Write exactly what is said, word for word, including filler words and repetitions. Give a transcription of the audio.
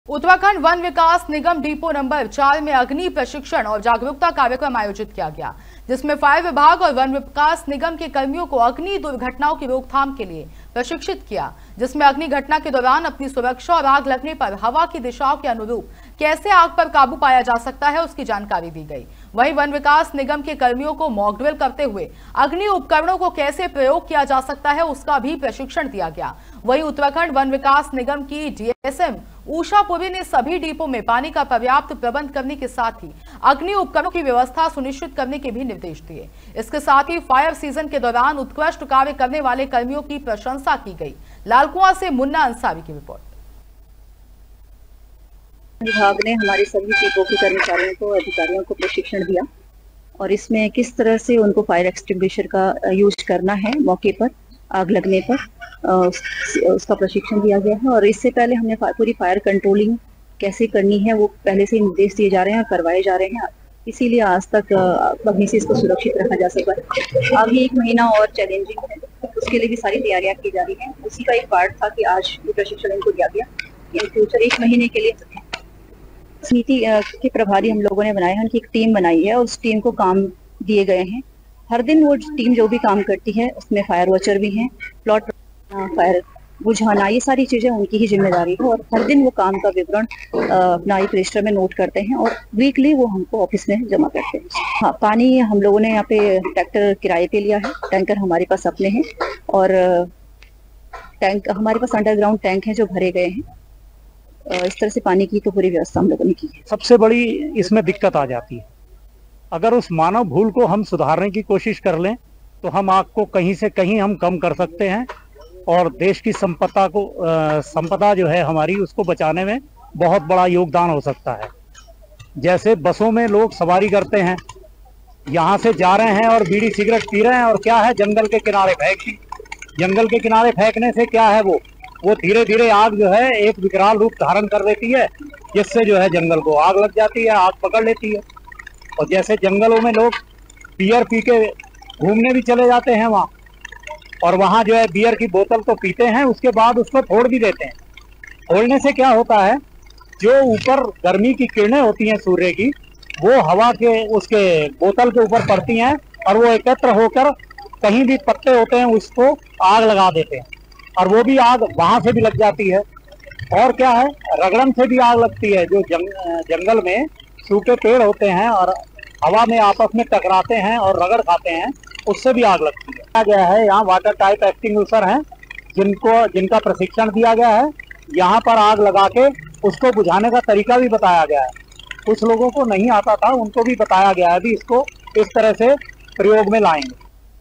उत्तराखंड वन विकास निगम डिपो नंबर चार में अग्नि प्रशिक्षण और जागरूकता कार्यक्रम आयोजित किया गया, जिसमें फायर विभाग और वन विकास निगम के कर्मियों को अग्नि दुर्घटनाओं की रोकथाम के लिए प्रशिक्षित किया, जिसमें अग्नि घटना के दौरान अपनी सुरक्षा और आग लगने पर हवा की दिशाओं के अनुरूप कैसे आग पर काबू पाया जा सकता है उसकी जानकारी दी गई। वहीं वन विकास निगम के कर्मियों को मॉक ड्रिल करते हुए अग्नि उपकरणों को कैसे प्रयोग किया जा सकता है उसका भी प्रशिक्षण दिया गया। वहीं उत्तराखंड वन विकास निगम की डीएसएम उषा पुरी ने सभी डिपो में पानी का पर्याप्त प्रबंध करने के साथ ही अग्नि उपकरणों की व्यवस्था सुनिश्चित करने के भी निर्देश दिए। इसके साथ ही फायर सीजन के दौरान उत्कृष्ट कार्य करने वाले कर्मियों की प्रशंसा की गई। लालकुआं से मुन्ना अंसारी की रिपोर्ट। विभाग ने हमारे सभी डिपो के कर्मचारियों को अधिकारियों को प्रशिक्षण दिया और इसमें किस तरह से उनको फायर एक्सटिंग्विशर का यूज करना है मौके पर आग लगने पर उसका प्रशिक्षण दिया गया है। और इससे पहले हमने पूरी फायर कंट्रोलिंग कैसे करनी है वो पहले से निर्देश दिए जा रहे हैं और करवाए जा रहे हैं, इसीलिए आज तक अग्नि से इसको सुरक्षित रखा जा सका। आगे एक महीना और चैलेंजिंग है, उसके लिए भी सारी तैयारियां की जा रही हैं। उसी का एक पार्ट था कि आज ये प्रशिक्षण इनको दिया गया। इन फ्यूचर एक महीने के लिए समिति के प्रभारी हम लोगों ने बनाए हैं, उनकी एक टीम बनाई है और उस टीम को काम दिए गए हैं। हर दिन वो टीम जो भी काम करती है उसमें फायर वॉचर भी हैं, प्लॉट फायर बुझाना, ये सारी चीजें उनकी ही जिम्मेदारी है और हर दिन वो काम का विवरण अपना एक रजिस्टर में नोट करते हैं और वीकली वो हमको ऑफिस में जमा करते हैं। हाँ, पानी हम लोगों ने यहाँ पे ट्रैक्टर किराए पे लिया है, टैंकर हमारे पास अपने हैं और टैंक हमारे पास अंडरग्राउंड टैंक हैं जो भरे गए हैं। इस तरह से पानी की तो पूरी व्यवस्था हम लोगों ने की है। सबसे बड़ी इसमें दिक्कत आ जाती है, अगर उस मानव भूल को हम सुधारने की कोशिश कर लें तो हम आग को कहीं से कहीं हम कम कर सकते हैं और देश की संपदा को संपदा जो है हमारी उसको बचाने में बहुत बड़ा योगदान हो सकता है। जैसे बसों में लोग सवारी करते हैं, यहाँ से जा रहे हैं और बीड़ी सिगरेट पी रहे हैं और क्या है जंगल के किनारे फेंक दी। जंगल के किनारे फेंकने से क्या है वो वो धीरे धीरे आग जो है एक विकराल रूप धारण कर लेती है, जिससे जो है जंगल को आग लग जाती है, आग पकड़ लेती है। और जैसे जंगलों में लोग बियर पी के घूमने भी चले जाते हैं वहाँ, और वहाँ जो है बियर की बोतल तो पीते हैं, उसके बाद उसको फोड़ भी देते हैं। फोड़ने से क्या होता है, जो ऊपर गर्मी की किरणें होती हैं सूर्य की, वो हवा के उसके बोतल के ऊपर पड़ती हैं और वो एकत्र होकर कहीं भी पत्ते होते हैं उसको आग लगा देते हैं और वो भी आग वहां से भी लग जाती है। और क्या है, रगड़न से भी आग लगती है। जो जंग, जंगल में सूखे पेड़ होते हैं और हवा में आपस में टकराते हैं और रगड़ खाते हैं, उससे भी आग लगती है। आ गया है यहाँ वाटर टाइप एक्सटिंग्विशर हैं जिनको जिनका प्रशिक्षण दिया गया है। यहाँ पर आग लगा के उसको बुझाने का तरीका भी बताया गया है। कुछ लोगों को नहीं आता था, उनको भी बताया गया है, अभी इसको इस तरह से प्रयोग में लाएंगे।